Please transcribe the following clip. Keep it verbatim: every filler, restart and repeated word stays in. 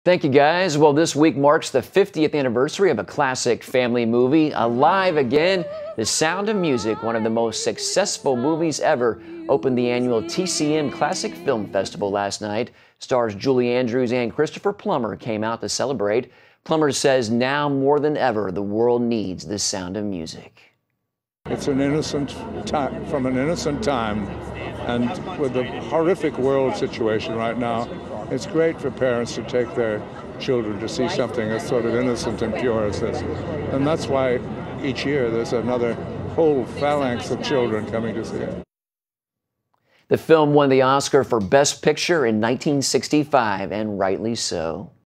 Thank you, guys. Well, this week marks the fiftieth anniversary of a classic family movie, alive again. The Sound of Music, one of the most successful movies ever, opened the annual T C M Classic Film Festival last night. Stars Julie Andrews and Christopher Plummer came out to celebrate. Plummer says now more than ever, the world needs the sound of music. It's an innocent time, from an innocent time, and with the horrific world situation right now, it's great for parents to take their children to see something as sort of innocent and pure as this. And that's why each year there's another whole phalanx of children coming to see it. The film won the Oscar for Best Picture in nineteen sixty-five, and rightly so.